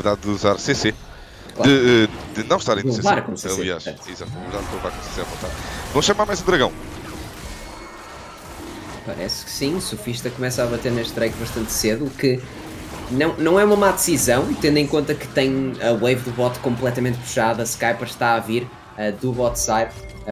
possibilidade de usar CC. Claro. De não estar em De CC. levar com CC, Aliás, certo. exato, já estou a levar com CC à vontade. Vão chamar mais um dragão. Parece que sim, o Sofista começa a bater neste Drake bastante cedo, o que não é uma má decisão, tendo em conta que tem a wave do bot completamente puxada, a Skyper está a vir do bot side.